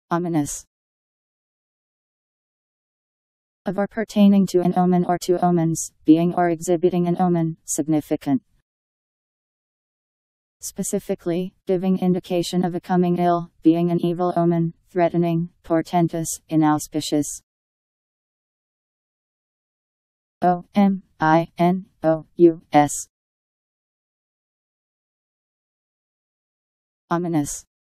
Ominous. Of or pertaining to an omen or to omens, being or exhibiting an omen, significant. Specifically, giving indication of a coming ill, being an evil omen, threatening, portentous, inauspicious. O-M-I-N-O-U-S. Ominous.